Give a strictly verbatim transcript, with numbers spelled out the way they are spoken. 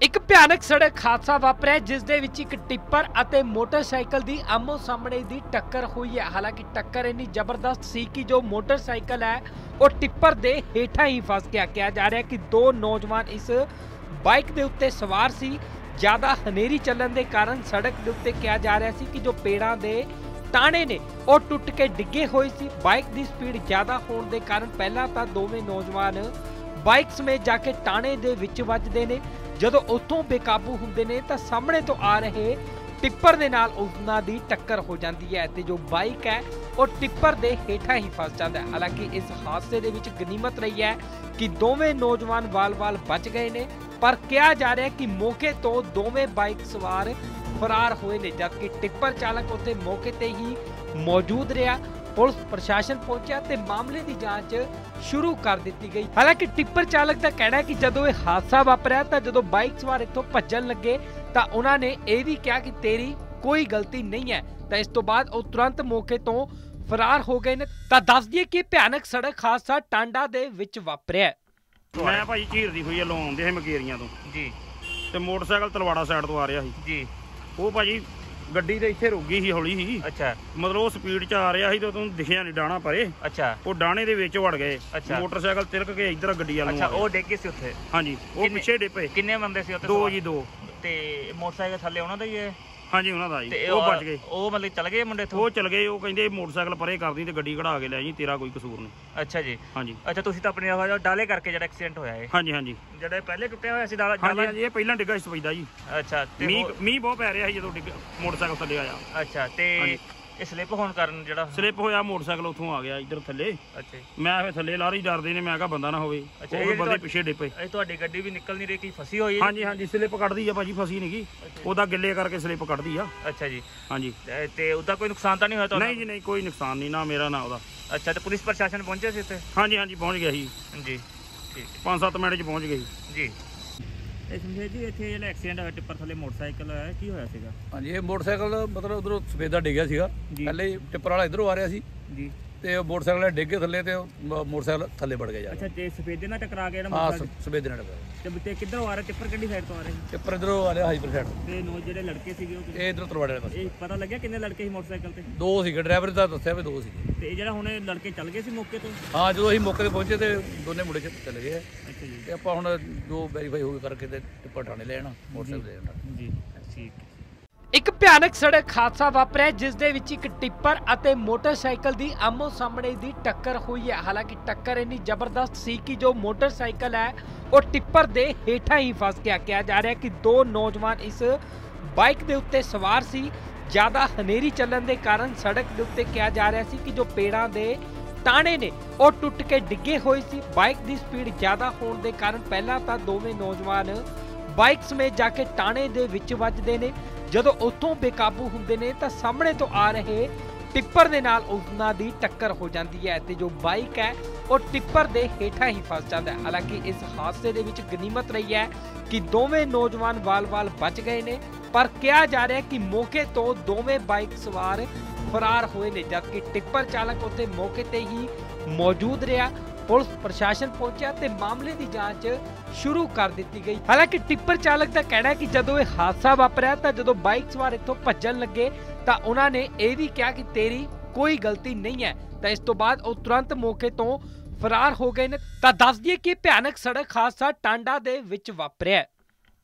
एक भयानक सड़क हादसा वापरिया जिस दे विच एक टिप्पर अते मोटरसाइकिल दी आमो सामने दी टक्कर हुई है। हालांकि टक्कर इन्नी जबरदस्त सी कि जो मोटरसाइकिल है वो टिप्पर दे हेठा ही फस गया। कहा जा रहा है कि दो नौजवान इस बाइक दे उत्ते सवार सी। ज्यादा हनेरी चलन दे कारण सड़क दे उत्ते कहा जा रहा सी कि जो पेड़ां दे टाणे ने वो टुट के डिगे हुए सी। बाइक दी स्पीड ज्यादा होने दे कारण पहला तां दोवें नौजवान बाइक समेत जाके टाणे दे विच वजदे ने। ਜਦੋਂ ਉੱਥੋਂ ਬੇਕਾਬੂ ਹੁੰਦੇ ਨੇ ਤਾਂ ਸਾਹਮਣੇ ਤੋਂ ਆ ਰਹੇ ਟਿੱਪਰ ਦੇ ਨਾਲ ਉਹਨਾਂ ਦੀ ਟੱਕਰ ਹੋ ਜਾਂਦੀ ਹੈ ਤੇ ਜੋ ਬਾਈਕ ਹੈ ਉਹ ਟਿੱਪਰ ਦੇ ਹੇਠਾਂ ਹੀ ਫਸ ਜਾਂਦਾ ਹੈ। ਹਾਲਾਂਕਿ ਇਸ ਹਾਦਸੇ ਦੇ ਵਿੱਚ ਗਨੀਮਤ ਰਹੀ ਹੈ ਕਿ ਦੋਵੇਂ ਨੌਜਵਾਨ ਵਾਲ-ਵਾਲ ਬਚ ਗਏ ਨੇ, ਪਰ ਕਿਹਾ ਜਾ ਰਿਹਾ ਹੈ ਕਿ ਮੌਕੇ ਤੋਂ ਦੋਵੇਂ ਬਾਈਕ ਸਵਾਰ ਫਰਾਰ ਹੋਏ ਨੇ, ਜਦਕਿ ਟਿੱਪਰ ਚਾਲਕ ਉੱਥੇ ਮੌਕੇ ਤੇ ਹੀ ਮੌਜੂਦ ਰਿਹਾ। पुलिस प्रशासन पहुंचा ते मामले की जांच शुरू कर दी गई। हालांकि टिप्पर चालक का कहना है कि जदों यह हादसा वापरिया तो जदों बाइक सवार इत्थों भज्जन लगे तो उन्होंने ये भी कहा कि तेरी कोई गलती नहीं है। तो इस तो बाद वो तुरंत मौके तो फरार हो गए ने। तो दस दिए कि भयानक सड़क हादसा टांडा दे विच वापरिया। मैं भाई झीर दी हुई है लोन दे मकेरियां तो जी ते मोटरसाइकिल तलवाड़ा साइड तो आ रहा सी जी। वो भाजी ਗੱਡੀ ਤੇ ਇੱਥੇ ਰੁਕ ਗਈ ਸੀ ਹੌਲੀ ਸੀ। ਅੱਛਾ ਮਤਲਬ ਉਹ ਸਪੀਡ 'ਚ ਆ ਰਿਹਾ ਸੀ ਤੇ ਤੁਹਾਨੂੰ ਦਿਖਿਆ ਨਹੀਂ ਡਾਣਾ ਪਰੇ। ਅੱਛਾ ਉਹ ਡਾਣੇ ਦੇ ਵਿੱਚ ਵੜ ਗਏ। ਮੋਟਰਸਾਈਕਲ ਤਿਲਕ ਕੇ ਇੱਧਰ ਗੱਡੀ ਵੱਲ ਨੂੰ। ਅੱਛਾ ਉਹ ਡਿੱਗ ਗਏ ਸੀ ਉੱਥੇ। ਹਾਂਜੀ ਉਹ ਪਿੱਛੇ ਡਿੱਪੇ। ਕਿੰਨੇ ਬੰਦੇ ਸੀ ਉੱਥੇ? ਦੋ ਜੀ ਦੋ। ਤੇ ਮੋਟਰਸਾਈਕਲ ਥੱਲੇ ਉਹਨਾਂ ਦਾ ਹੀ ਹੈ? ਹਾਂਜੀ ਉਹਨਾਂ ਦਾ ਜੀ। ਉਹ ਬਚ ਗਏ। ਉਹ ਮਤਲਬ ਚਲ ਗਏ ਮੁੰਡੇ ਤੋਂ? ਉਹ ਚਲ ਗਏ। ਉਹ ਕਹਿੰਦੇ ਮੋਟਰਸਾਈਕਲ ਪਰੇ ਕਰਦੀ ਤੇ ਗੱਡੀ ਕਢਾ ਕੇ ਲੈ ਜੀ, ਤੇਰਾ ਕੋਈ ਕਸੂਰ ਨਹੀਂ। ਅੱਛਾ ਜੀ। ਹਾਂਜੀ। ਅੱਛਾ ਤੁਸੀਂ ਤਾਂ ਆਪਣੇ ਡਾਲੇ ਕਰਕੇ ਜਿਹੜਾ ਐਕਸੀਡੈਂਟ ਹੋਇਆ ਹੈ? ਹਾਂਜੀ ਹਾਂਜੀ। ਜਿਹੜਾ ਪਹਿਲੇ ਟੁੱਟਿਆ ਹੋਇਆ ਸੀ ਡਾਲਾ? ਹਾਂਜੀ ਇਹ ਪਹਿਲਾਂ ਡਿੱਗਾ ਸੀ ਸਪੈਦਾ ਜੀ। ਅੱਛਾ ਮੀਂਹ ਮੀਂਹ ਬਹੁਤ ਪੈ ਰਿਹਾ ਸੀ ਜਦੋਂ ਡਿੱਗ ਮੋਟਰਸਾਈਕਲ ਥੱਲੇ ਆਇਆ। ਅੱਛਾ ਤੇ ਇਹ ਸਲਿੱਪ ਹੋਣ ਕਾਰਨ ਜਿਹੜਾ ਸਲਿੱਪ ਹੋਇਆ ਮੋਟਰਸਾਈਕਲ ਉੱਥੋਂ ਆ ਗਿਆ ਇੱਧਰ ਥੱਲੇ। ਅੱਛਾ ਮੈਂ ਫਿਰ ਥੱਲੇ ਲਾਰੀ ਡਰਦੇ ਨੇ, ਮੈਂ ਕਿਹਾ ਬੰਦਾ ਨਾ ਹੋਵੇ। ਅੱਛਾ ਉਹ ਬੰਦੇ ਪਿੱਛੇ ਡਿੱਪੇ। ਇਹ ਤੁਹਾਡੀ ਗੱਡੀ ਵੀ ਨਿਕਲ ਨਹੀਂ ਰਹੀ ਕਿ ਫਸੀ ਹੋਈ ਹੈ? ਹਾਂਜੀ ਹਾਂਜੀ ਸਲਿੱਪ ਕੱਢਦੀ ਆ ਭਾਜੀ, ਫਸੀ ਨਹੀਂ ਗੀ। ਉਹਦਾ ਗਿੱਲੇ ਕਰਕੇ ਸਲਿੱਪ ਕੱਢਦੀ ਆ। ਅੱਛਾ ਜੀ। ਹਾਂਜੀ ਤੇ ਉਹਦਾ ਕੋਈ ਨੁਕਸਾਨ ਤਾਂ ਨਹੀਂ ਹੋਇਆ ਤੁਹਾਨੂੰ? ਨਹੀਂ ਜੀ ਨਹੀਂ, ਕੋਈ ਨੁਕਸਾਨ ਨਹੀਂ, ਨਾ ਮੇਰਾ ਨਾ ਉਹਦਾ। ਅੱਛਾ ਤੇ ਪੁਲਿਸ ਪ੍ਰਸ਼ਾਸਨ ਪਹੁੰਚਿਆ ਸੀ ਇੱਥੇ? ਹਾਂਜੀ ਹਾਂਜੀ ਪਹੁੰਚ ਗਿਆ ਸੀ ਜੀ। ਠੀਕ ਪੰਜ ਸੱਤ ਮਿੰਟ 'ਚ ਪਹੁੰਚ ਗਏ ਜੀ। ਸਮਝੇ ਜੀ ਇੱਥੇ ਜਿਹੜਾ ਐਕਸੀਡੈਂਟ ਹੋਇਆ ਟਿੱਪਰ ਥੱਲੇ ਮੋਟਰਸਾਈਕਲ ਹੋਇਆ ਕੀ ਹੋਇਆ ਸੀਗਾ? ਹਾਂਜੀ ਇਹ ਮੋਟਰਸਾਈਕਲ ਮਤਲਬ ਉਧਰੋਂ ਸਫੇਦਾ ਡਿੱਗਿਆ ਸੀਗਾ। ਪਹਿਲੇ ਟਿੱਪਰ ਵਾਲਾ ਇਧਰੋਂ ਆ ਰਿਹਾ ਸੀ ਜੀ ਤੇ ਉਹ ਮੋਟਰਸਾਈਕਲ ਡਿੱਗ ਕੇ ਥੱਲੇ ਤੇ ਮੋਟਰਸਾਈਕਲ ਥੱਲੇ ਵੜ ਗਿਆ ਜਾ। ਅੱਛਾ ਤੇ ਸਫੇਦੇ ਨਾਲ ਟਕਰਾ ਗਿਆ ਨਾ? ਹਾਂ ਸਫੇਦੇ ਨਾਲ ਟਕਰਾਇਆ। ਤੇ ਕਿੱਧਰੋਂ ਆ ਰਿਹਾ ਟਿੱਪਰ? ਕਿਹੜੀ ਸਾਈਡ ਤੋਂ ਆ ਰਿਹਾ? ਟਿੱਪਰ ਇਧਰੋਂ ਆ ਰਿਹਾ ਹਾਈਪਰ ਸਾਈਡ। ਤੇ ਨੌ ਜਿਹੜੇ ਲੜਕੇ ਸੀਗੇ ਉਹ ਇਹ ਇਧਰੋਂ ਤਲਵਾੜੇ ਵਾਲੇ ਪਾਸੇ। ਇਹ ਪਤਾ ਲੱਗਿਆ ਕਿੰਨੇ ਲੜਕੇ ਸੀ ਮੋਟਰਸਾਈਕਲ ਤੇ? ਦੋ ਸੀਗੇ, ਡਰਾਈਵਰ ਦਾ ਦੱਸਿਆ ਵੀ ਦੋ ਸੀਗੇ। ਤੇ ਜਿਹੜਾ ਹੁਣ ਲੜਕੇ ਚੱਲ ਗਏ ਸੀ ਮੌਕੇ ਤੋਂ? ਹਾਂ ਜਦੋਂ ਅਸੀਂ ਮੌਕੇ ਤੇ ਪਹੁੰਚੇ ਤੇ ਦੋਨੇ ਮੁੰਡੇ ਚਲੇ ਗਏ। ਅੱਛਾ ਜੀ। ਤੇ ਆਪਾਂ ਹੁਣ ਜੋ ਵੈਰੀਫਾਈ ਹੋ ਗਏ ਕਰਕੇ ਤੇ ਟਿੱਪਰ ਠਾਣੇ ਲੈ ਆਣਾ ਮੋਟਰਸਾਈਕਲ ਲੈ ਜਾਣਾ ਜੀ। ਠੀਕ। एक भयानक सड़क हादसा वापरिया जिस दे विच एक टिप्पर अते मोटरसाइकिल दी आमो सामने दी टक्कर हुई है। हालांकि टक्कर इन्नी जबरदस्त सी कि जो मोटरसाइकिल है वो टिप्पर दे हेठा ही फस गया। कहा जा रहा है कि दो नौजवान इस बाइक दे उत्ते सवार सी। ज्यादा हनेरी चलन दे कारण सड़क दे उत्ते कहा जा रहा सी कि जो पेड़ां दे टाणे ने वो टुट के डिगे हुए सी। बाइक दी स्पीड ज्यादा होने दे कारण पहला तां दोवें नौजवान बाइक समेत जाके टाणे दे विच वजदे ने। ਜਦੋਂ ਉੱਥੋਂ ਬੇਕਾਬੂ ਹੁੰਦੇ ਨੇ ਤਾਂ ਸਾਹਮਣੇ ਤੋਂ ਆ ਰਹੇ ਟਿੱਪਰ ਦੇ ਨਾਲ ਉਹਨਾਂ ਦੀ ਟੱਕਰ ਹੋ ਜਾਂਦੀ ਹੈ ਤੇ ਜੋ ਬਾਈਕ ਹੈ ਉਹ ਟਿੱਪਰ ਦੇ ਹੇਠਾਂ ਹੀ ਫਸ ਜਾਂਦਾ ਹੈ। ਹਾਲਾਂਕਿ ਇਸ ਹਾਦਸੇ ਦੇ ਵਿੱਚ ਗਨੀਮਤ ਰਹੀ ਹੈ ਕਿ ਦੋਵੇਂ ਨੌਜਵਾਨ ਵਾਲ-ਵਾਲ ਬਚ ਗਏ ਨੇ, ਪਰ ਕਿਹਾ ਜਾ ਰਿਹਾ ਹੈ ਕਿ ਮੌਕੇ ਤੋਂ ਦੋਵੇਂ ਬਾਈਕ ਸਵਾਰ ਫਰਾਰ ਹੋਏ ਨੇ, ਜਦਕਿ ਟਿੱਪਰ ਚਾਲਕ ਉੱਥੇ ਮੌਕੇ ਤੇ ਹੀ ਮੌਜੂਦ ਰਿਹਾ। पुलिस प्रशासन पहुंचा ते मामले की जांच शुरू कर दी गई। हालांकि टिप्पर चालक का कहना है कि जदों यह हादसा वापरिया तो जदों बाइक सवार इत्थों भज्जन लगे तो उन्होंने ये भी कहा कि तेरी कोई गलती नहीं है। तो इस तो बाद वो तुरंत मौके तो फरार हो गए ने। तो दस दिए कि भयानक सड़क हादसा टांडा दे विच वापरिया।